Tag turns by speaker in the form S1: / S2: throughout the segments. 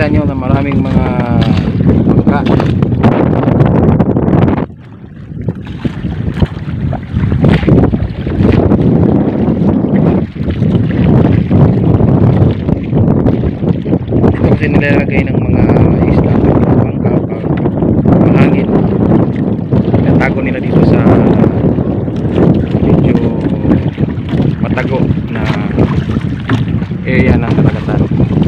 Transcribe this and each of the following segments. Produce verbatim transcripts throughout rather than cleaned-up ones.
S1: makikita nyo na maraming mga bangka. Ito kasi nilalagay ng mga isla ng bangka pag mahangin. Natago nila dito sa medyo matago na area ng karagatan.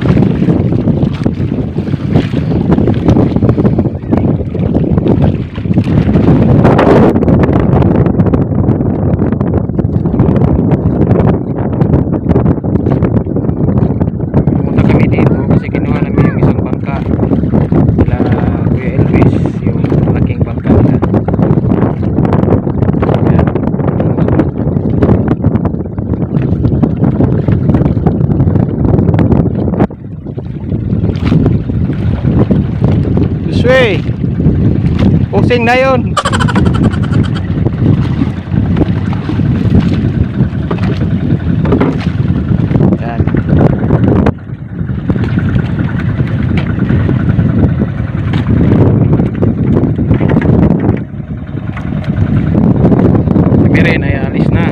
S1: Sway, pusing na yun. Yan. Kami rin ay alis na.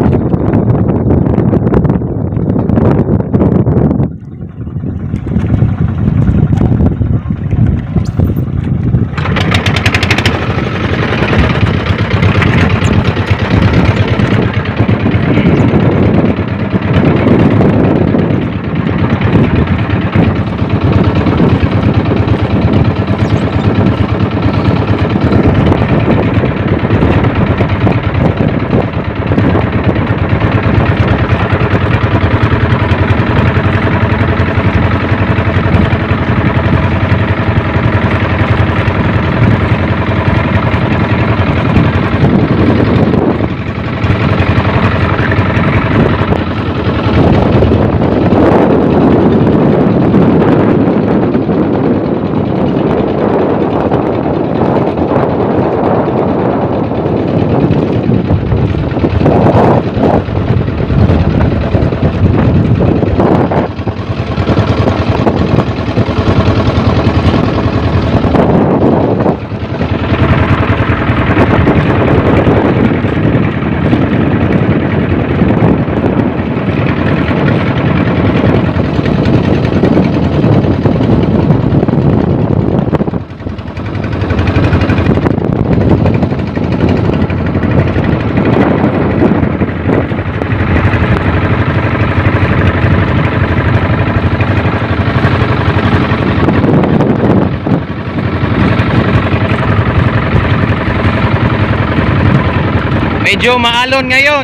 S1: Medyo maalon ngayon.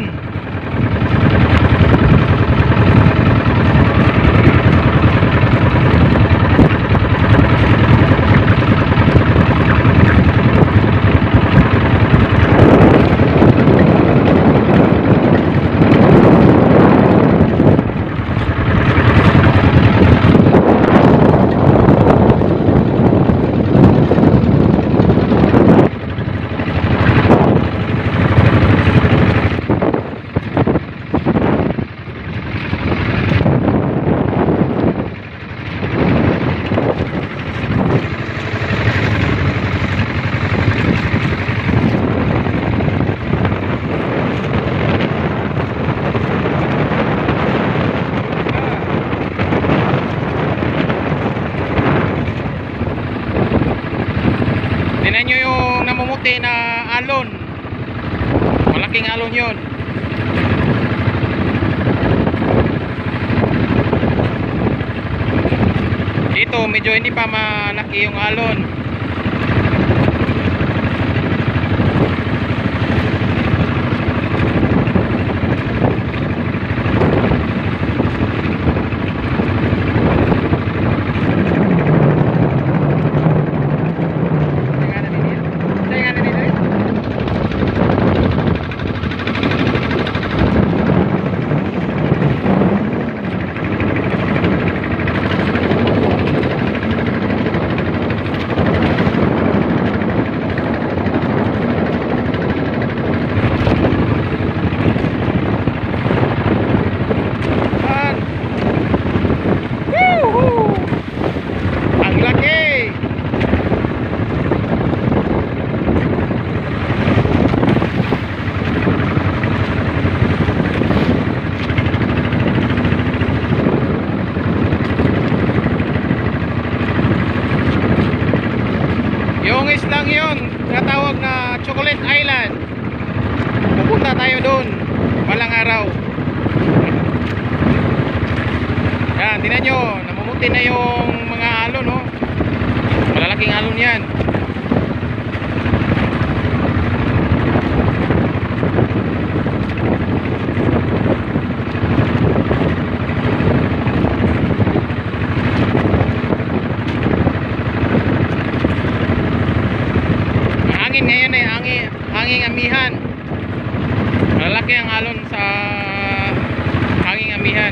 S1: Tingnan nyo yung namumuti na alon. Malaking alon yun. Dito medyo hindi pa malaki yung alon. Yung islang yun, natawag na Chocolate Island. Pupunta tayo doon balang araw. Yan, tingnan nyo, namumuti na yung mga alon, no? Malalaking alon yan. Hangin ngayon eh, hangin, hanging amihan. Malalaki ang alon sa hanging amihan.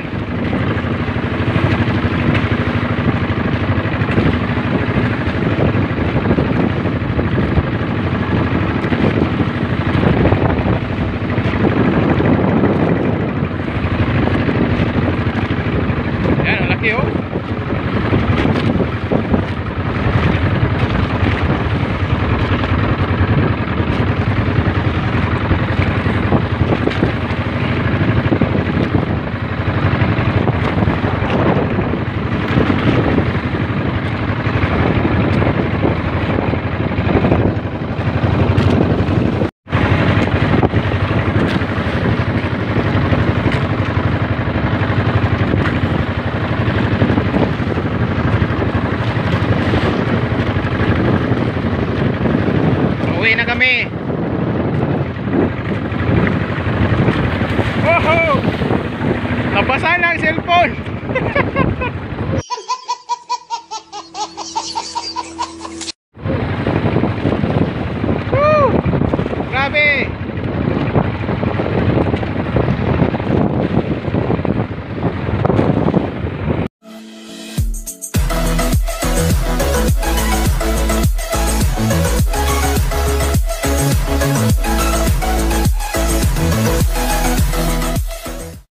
S1: Yan, ang laki oh. Uwi na kami. Oho! Nabasa na ang cellphone. Woo! Grabe.